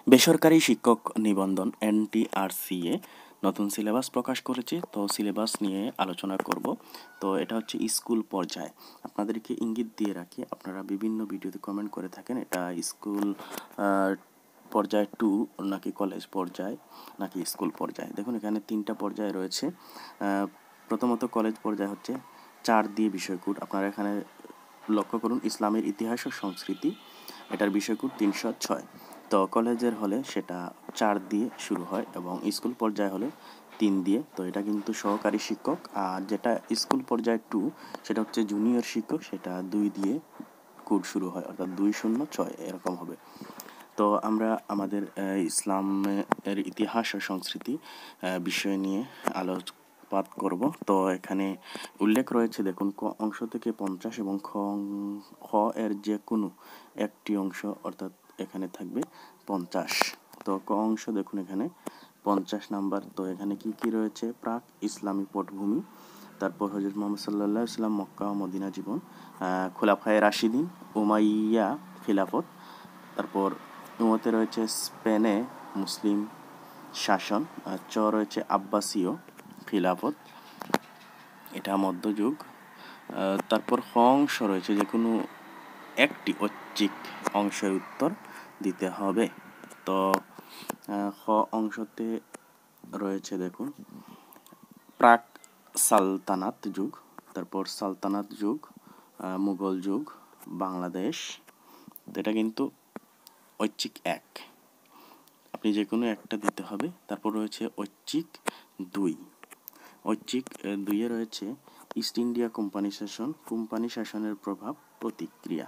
বেসরকারি শিক্ষক নিবন্ধন NTRCA নতুন সিলেবাস প্রকাশ করেছে। তো সিলেবাস নিয়ে আলোচনা করব। তো এটা হচ্ছে স্কুল পর্যায়ে। আপনাদেরকে ইঙ্গিত দিয়ে রাখি, আপনারা বিভিন্ন ভিডিওতে কমেন্ট করে থাকেন এটা স্কুল পর্যায় 2 নাকি কলেজ পর্যায় নাকি স্কুল পর্যায়ে। দেখুন এখানে 3টা পর্যায় রয়েছে। প্রথমত কলেজ পর্যায় হচ্ছে 4 দিয়ে বিষয়কোড। আপনারা এখানে লক্ষ্য করুন, ইসলামের ইতিহাস ও সংস্কৃতি, এটার বিষয়কোড 306। তো কলেজের হলে সেটা 4 দিয়ে শুরু হয় এবং স্কুল পর্যায়ে হলে 3 দিয়ে। তো এটা কিন্তু সহকারী শিক্ষক। আর যেটা স্কুল পর্যায়ে 2 সেটা হচ্ছে জুনিয়র শিক্ষক, সেটা 2 দিয়ে কোড শুরু হয়, অর্থাৎ 206 এরকম হবে। তো আমরা আমাদের ইসলামের ইতিহাস ও সংস্কৃতি বিষয় নিয়ে আলোকপাত করব। তো এখানে উল্লেখ রয়েছে, দেখুন ক অংশ থেকে 50 এবং খ এর যে কোনো একটি অংশ, অর্থাৎ এখানে থাকবে 50। তো ক অংশ দেখুন এখানে 50 নাম্বার। তো এখানে কি কি রয়েছে? প্রাক ইসলামী পটভূমি, তারপর হযরত মুহাম্মদ সাল্লাল্লাহু আলাইহি ওয়াসাল্লাম মক্কা ও মদিনা জীবন, খোলাফায়ে রাশিদিন, উমাইয়া খিলাফত, তারপর উমতে রয়েছে স্পেনে মুসলিম শাসন, চ রয়েছে আব্বাসীয় খিলাফত, এটা মধ্যযুগ। তারপর খ অংশ রয়েছে, যে কোনো একটি ঐচ্ছিক অংশের উত্তর দিতে হবে। তো খ অংশতে রয়েছে দেখুন প্রাক সালতানাত যুগ, তারপর সালতানাত যুগ, মুঘল যুগ, বাংলাদেশ। এটা কিন্তু ঐচ্ছিক 1, আপনি যে কোনো একটা দিতে হবে। তারপর রয়েছে ঐচ্ছিক 2। ঐচ্ছিক 2-এ রয়েছে ইস্ট ইন্ডিয়া কোম্পানি শাসন, কোম্পানি শাসনের প্রভাব প্রতিক্রিয়া।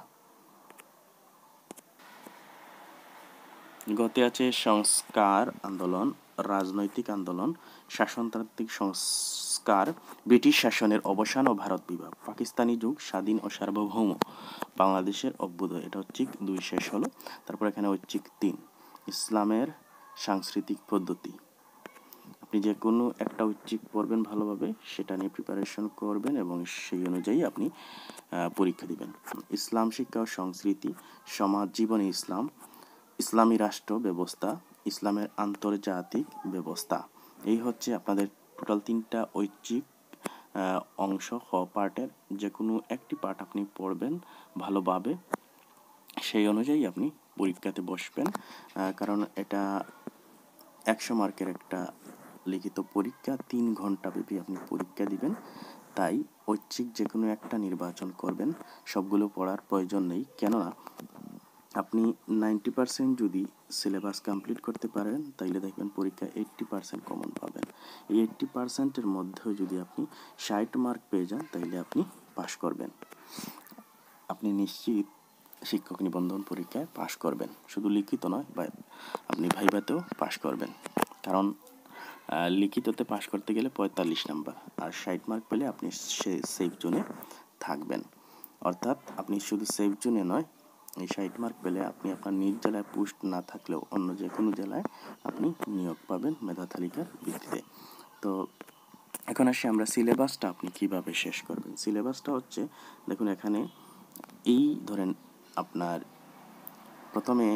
গতে আছে সংস্কার আন্দোলন, রাজনৈতিক আন্দোলন, শাসনতান্ত্রিক সংস্কার, ব্রিটিশ শাসনের অবসান ও ভারত বিভাগ, পাকিস্তানি যুগ, স্বাধীন ও সার্বভৌম বাংলাদেশের অভ্যুদয়। এটা ঐচ্ছিক 2 শেষ হলো। তারপর এখানে ঐচ্ছিক 3 ইসলামের সাংস্কৃতিক পদ্ধতি। আপনি যে কোনো একটা ঐচ্ছিক পড়বেন ভালোভাবে, সেটা নিয়ে প্রিপারেশন করবেন এবং সেই অনুযায়ী আপনি পরীক্ষা দিবেন। ইসলাম শিক্ষা ও সংস্কৃতি, সমাজ জীবনে ইসলাম, ইসলামী রাষ্ট্র ব্যবস্থা, ইসলামের আন্তর্জাতিক ব্যবস্থা। এই হচ্ছে আপনাদের টোটাল 3টা ঐচ্ছিক অংশ। খ পার্টের যে কোনো একটি পার্ট আপনি পড়বেন ভালোভাবে, সেই অনুযায়ী আপনি পরীক্ষাতে বসবেন। কারণ এটা 100 মার্কের একটা লিখিত পরীক্ষা, 3 ঘন্টা ব্যাপী আপনি পরীক্ষা দিবেন। তাই ঐচ্ছিক যে কোনো একটা নির্বাচন করবেন, সবগুলো পড়ার প্রয়োজন নেই। কেননা আপনি 90% যদি সিলেবাস কমপ্লিট করতে পারেন, তাইলে দেখবেন পরীক্ষা 80% কমন পাবেন। এই 80%-এর মধ্যেও যদি আপনি 60 মার্ক পেয়ে যান, তাইলে আপনি পাশ করবেন। আপনি নিশ্চিত শিক্ষক নিবন্ধন পরীক্ষায় পাশ করবেন। শুধু লিখিত নয়, আপনি ভাইভাতেও পাশ করবেন। কারণ লিখিততে পাশ করতে গেলে 45 নাম্বার, আর 60 মার্ক পেলে আপনি সেফ জোনে থাকবেন। অর্থাৎ আপনি শুধু সেফ জোনে নয়, এই 60 মার্ক পেলে আপনি আপনার নিজ জেলায় পোস্ট না থাকলেও অন্য যে কোনো জেলায় আপনি নিয়োগ পাবেন মেধা তালিকার ভিত্তিতে। তো এখন আসি আমরা সিলেবাসটা আপনি কিভাবে শেষ করবেন। সিলেবাসটা হচ্ছে, দেখুন এখানে এই ধরেন আপনার প্রথমে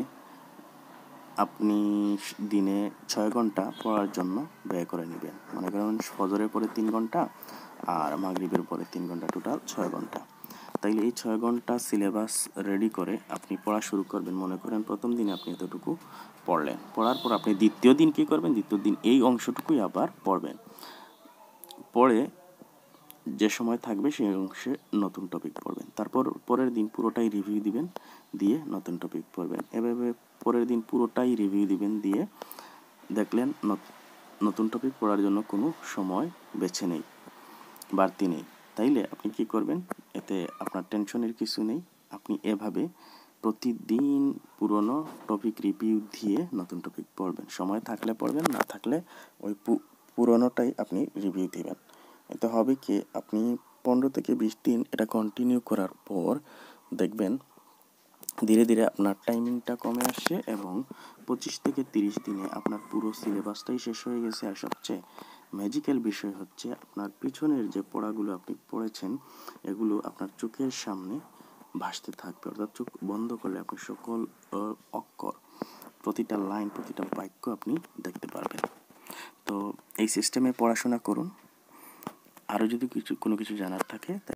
আপনি দিনে 6 ঘন্টা পড়ার জন্য ব্যয় করে নেবেন। মনে করেন ফজরের পরে 3 ঘন্টা আর মাগরিবের পরে 3 ঘন্টা, টোটাল 6 ঘন্টা। তাইলে এই 6 ঘন্টা সিলেবাস রেডি করে আপনি পড়া শুরু করবেন। মনে করেন প্রথম দিনে আপনি এতটুকু পড়লেন, পড়ার পর আপনি দ্বিতীয় দিন কী করবেন? দ্বিতীয় দিন এই অংশটুকুই আবার পড়বেন। পড়ে যে সময় থাকবে সেই অংশে নতুন টপিক পড়বেন। তারপর পরের দিন পুরোটাই রিভিউ দিবেন, দিয়ে নতুন টপিক পড়বেন। এভাবে পরের দিন পুরোটাই রিভিউ দিবেন, দিয়ে দেখলেন নতুন টপিক পড়ার জন্য কোনো সময় বেছে নেই, বাড়তি নেই। তাইলে আপনি কি করবেন? এতে আপনার টেনশনের কিছু নেই। আপনি এভাবে প্রতিদিন পুরনো টপিক রিভিউ দিয়ে নতুন টপিক পড়বেন। সময় থাকলে পড়বেন, না থাকলে ওই পুরনোটাই আপনি রিভিউ দিবেন। এতে হবে কি, আপনি 15 থেকে 20 দিন এটা কন্টিনিউ করার পর দেখবেন ধীরে ধীরে আপনার টাইমিংটা কমে আসছে এবং 25 থেকে 30 দিনে আপনার পুরো সিলেবাসটাই শেষ হয়ে গেছে। আর সবচেয়ে ম্যাজিক্যাল বিষয় হচ্ছে, আপনার পিছনের যে পড়াগুলো আপনি পড়েছেন, এগুলো আপনার চোখের সামনে ভাসতে থাকবে। অর্থাৎ চোখ বন্ধ করলে আপনি সকল অক্ষর প্রতিটা লাইন, প্রতিটা বাক্য আপনি দেখতে পারবেন। তো এই সিস্টেমে পড়াশোনা করুন। আরও যদি কোনো কিছু জানার থাকে